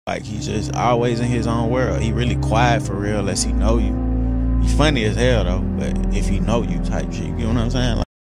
Like, he's just always in his own world. He really quiet for real unless he know you. He funny as hell though, but if he know you type shit, you know what I'm saying? Like,